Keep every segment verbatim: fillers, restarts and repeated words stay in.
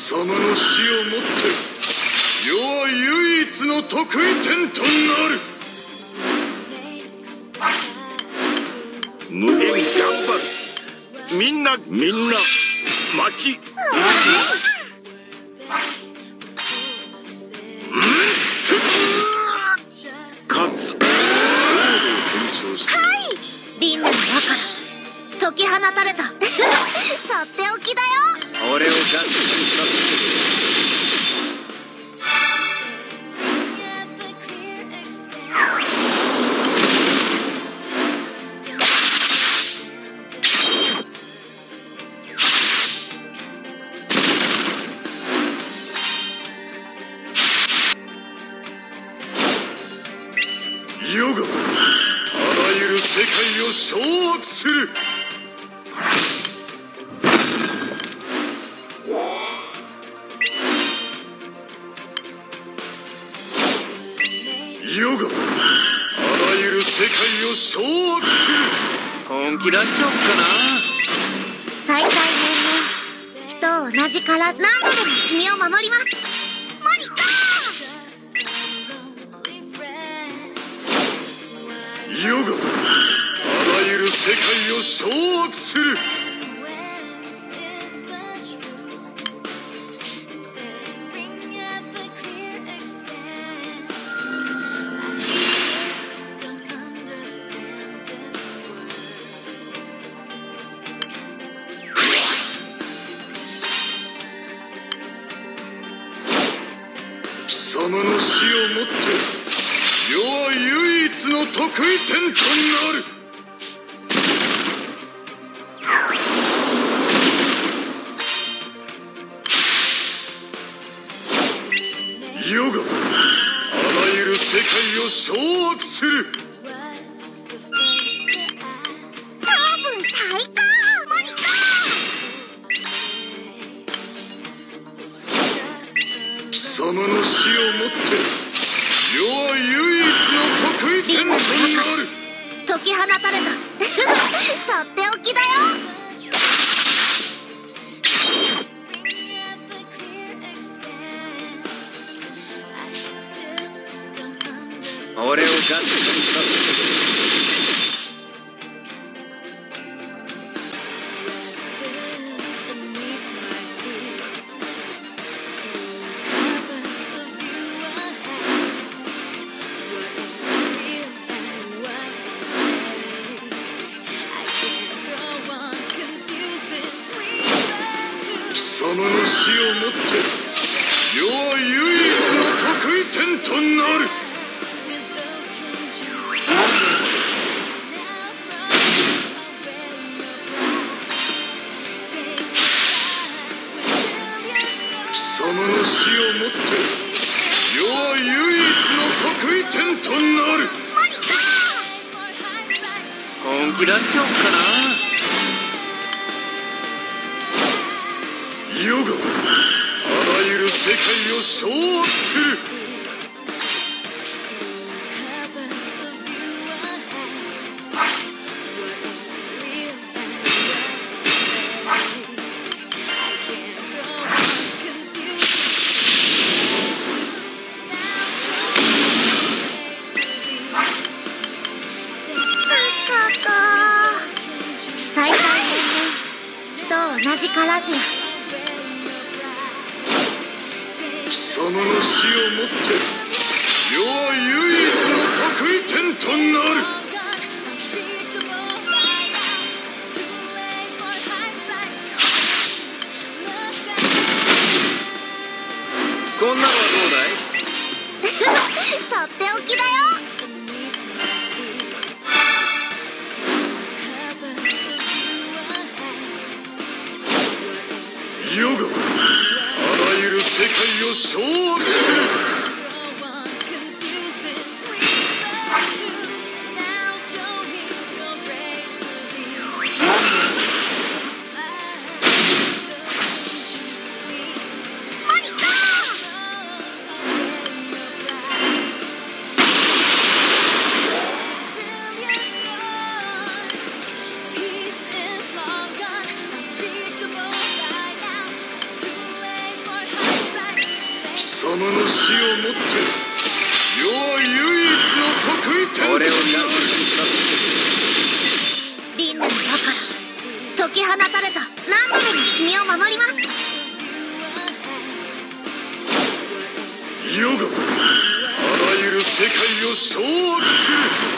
様の死をもって世は唯一の得意点となる。 無限頑張る。みんなみんな待ち。勝つ。 はい、リンダの輪から解き放たれた。とっておきだよ。 俺をガッツにさ世があらゆる世界を掌握する。世があらゆる世界を掌握する。 本気出しちゃおっかな。 再々年々人を同じから何度でも君を守ります。モニカ世があらゆる世界を掌握する。貴様の死をもって世は唯一の得意点となる。世があらゆる世界を掌握する。 多分最高。モニカ貴様の死をもって世は唯一の得意点となる。 解き放たれた。とっておきだよ。 俺をガッツにさせ貴様の死をもって世は唯一の得意点となる。貴様の死をもって世は唯一の得意点となる。 本気出しちゃおっかな。 世があらゆる世界を掌握する。 再々年々人を同じからずや。 貴様の死をもって世は唯一の得意点となる。 こんなのはどうだい。 とっておきだよ。 世があらゆる世界を掌握する。 の死をもって世は唯一の得意点となる。 輪廻の輪から解き放たれた何度でも君を守ります。 世があらゆる世界を掌握する。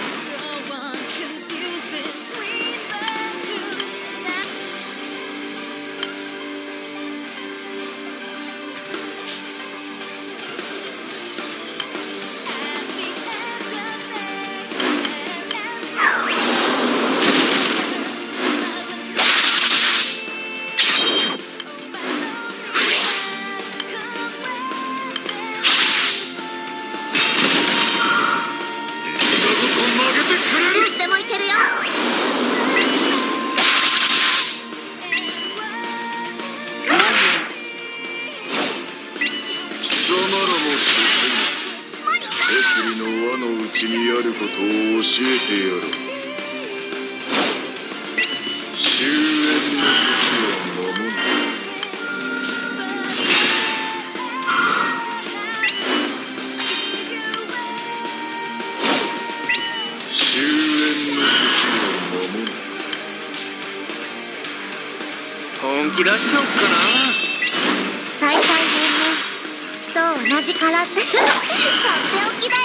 本気出しちゃおっかな。 最大限の人を同じからずとっておきだよ。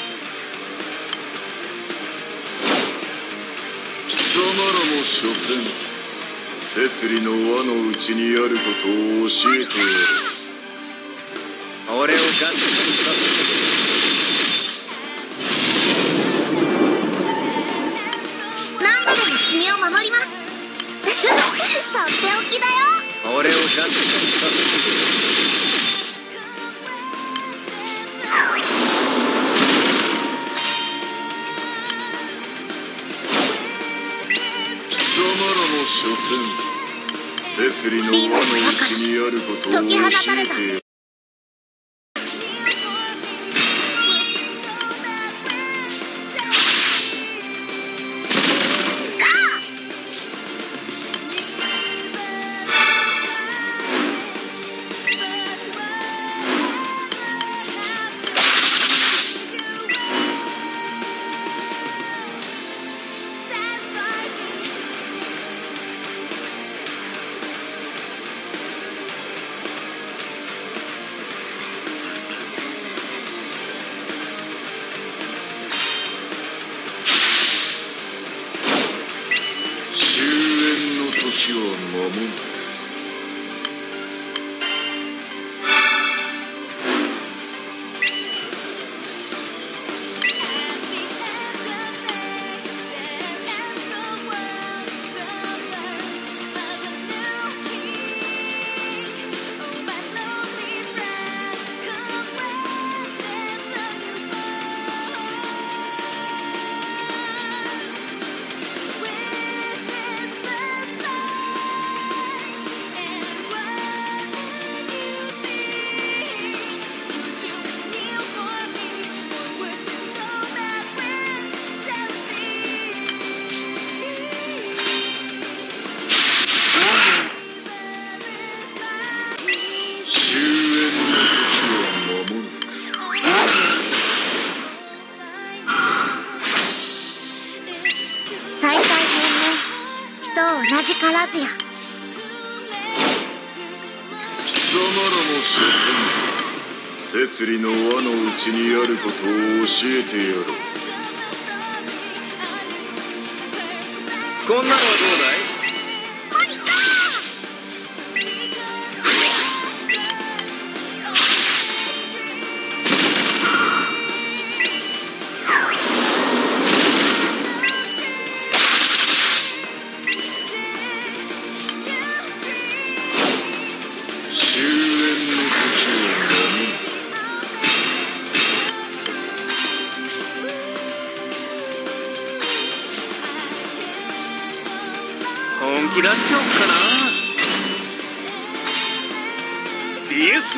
貴様らも所詮摂理の輪の内にあることを教えてやる。 俺をガッツリさせて。 何度でも君を守ります。とっておきだよ。 俺をガッツリさせて。 貴様らも所詮摂理の輪の内にあることを教えてやる。 同じからずや。 貴様らも所詮摂理の輪の内にあることを教えてやろう。 こんなのはどうだい？本気出しちゃおっかな。ディエス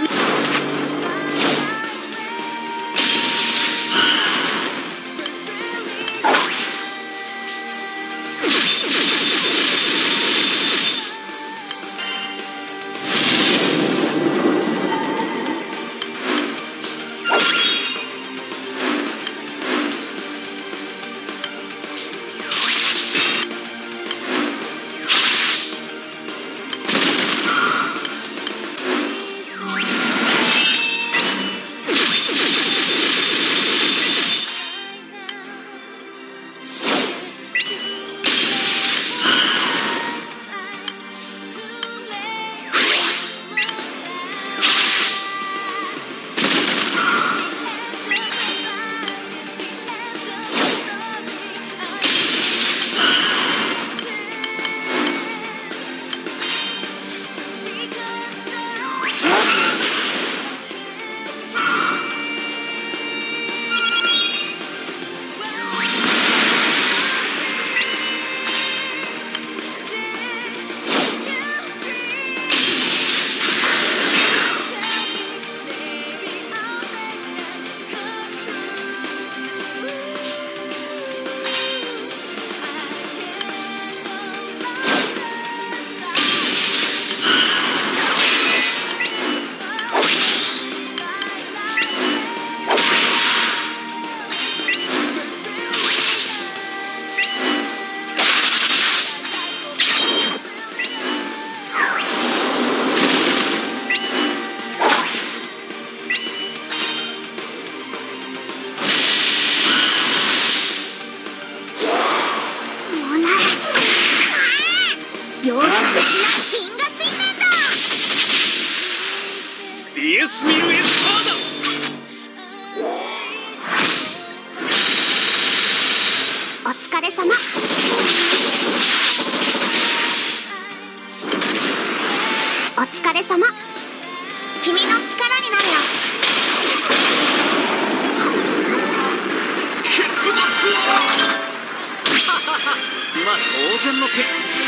容赦のしない銀河新年だ。 ディエスミルエスお疲れ様。お疲れ様。君の力になるよ。 結末はまあ当然の結果。